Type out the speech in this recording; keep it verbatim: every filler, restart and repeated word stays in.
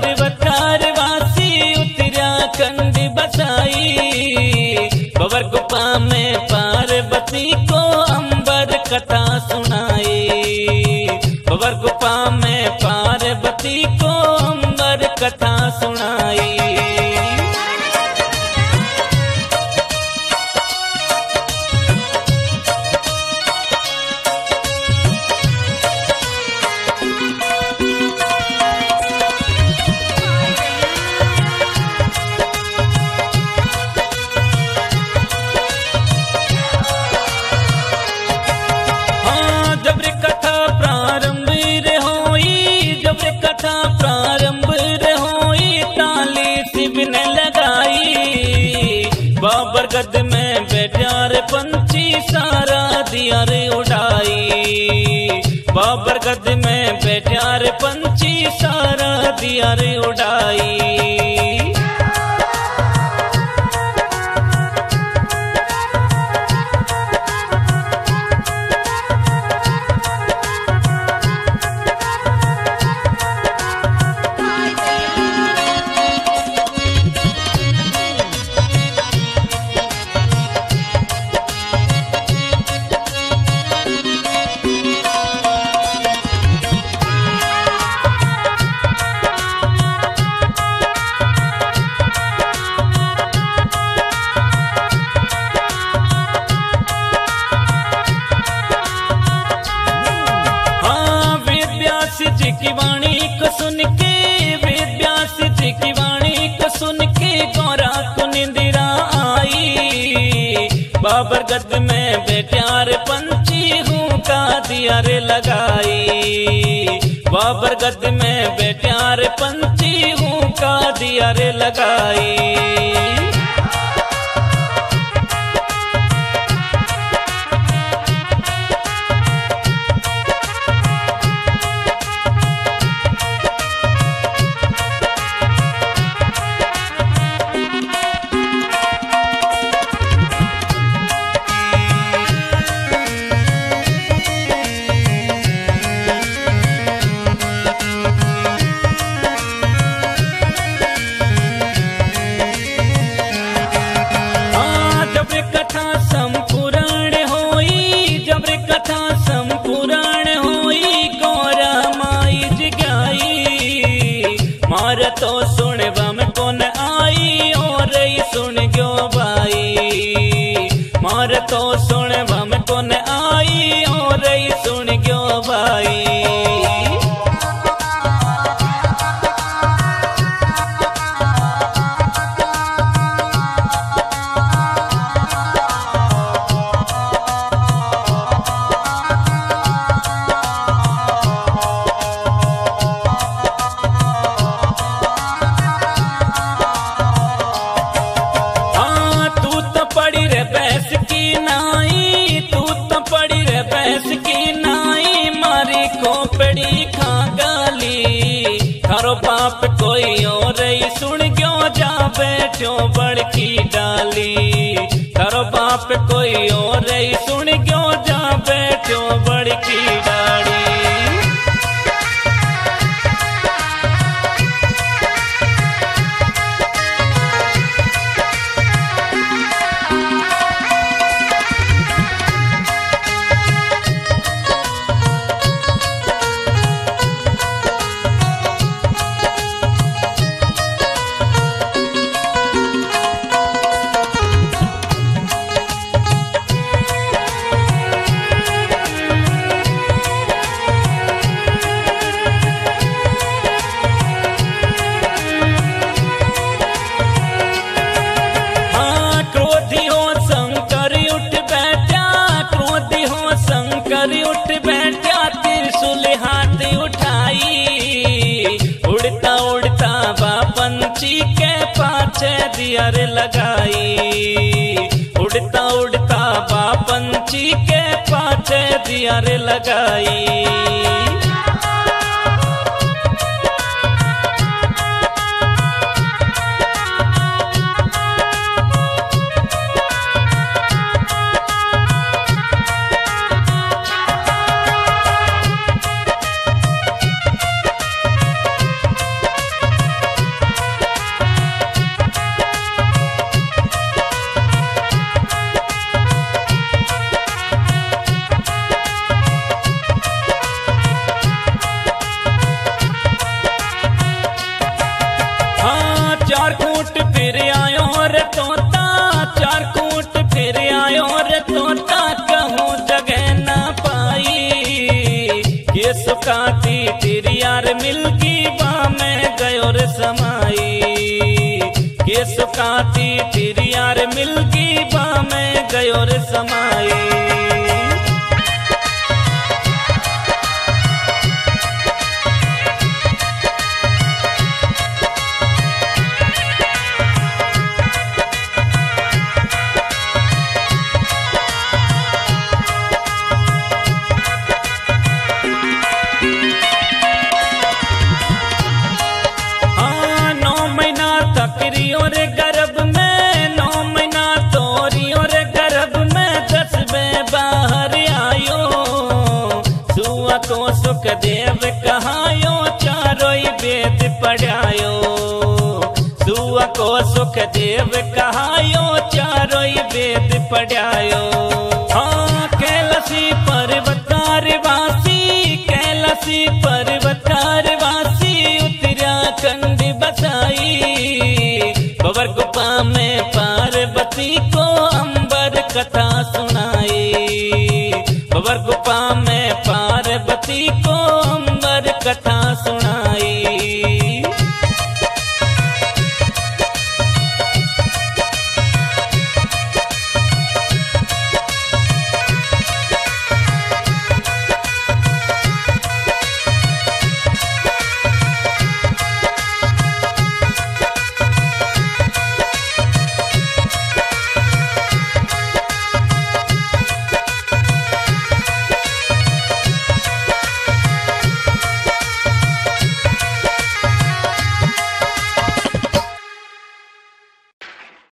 वकार वासी उत्तराखंड बसाई। भंवर गुफा में पार्वती को अंबर कथा सुनाई। भंवर गुफा में पार्वती को अंबर कथा सुनाई। कथा प्रारंभ होई ताली शिवने लगाई। बाबर गद में बैठा रे पंछी सारा दिया रे उड़ाई। बाबर गद में बैठा रे पंछी सारा दिया रे उड़ाई। जी की वाणी को सुन के वेद व्यास जी की वाणी को सुन के गौरा को निंदिरा आई। बाबर गद में बैठा रे पंछी हूँ का दिया रे लगाई। बाबर गद में बैठा रे पंछी हूँ का दिया रे लगाई। मार तो सुन बम कौन आई और सुन गयो भाई। मार तो सुन बम कौन आई और सुन गयो भाई। थारो बाप कोई और सुन गयो जा बैठो बड़की डाली। थारो बाप कोई और सुन गयो जा बैठो बड़की डाली। उठ बैठा त्रिशूल हाथ उठाई। उड़ता उड़ता बा पंछी के पाछे दिया रे लगाई। उड़ता उड़ता बा पंछी के पाछे दिया रे लगाई। चार कूट फिर आयो रे तोता, चार कूट फिर आयो रे तोता, कहूँ जगह ना पाई। के सुकाती तेरी यार मिलगी बा में गयो रे समाई। के सुकाती तेरी यार मिलगी बा में गयो रे समाई। और गर्भ में नौ महीना तोरी और गर्भ में दस में बाहर आयो। सुआ को सुख देव कहायो, चारों वेद पढ़ायो। सुआ को सुख देव कहायो, चारों वेद पढ़ायो। हाँ कैलाशी पर्वतार वासी, कैलाशी पर्वतार वासी, उत्तराखंड बसाई। भंवर गुफा में पार्वती को अंबर कथा सुनाई। भंवर गुफा में पार्वती को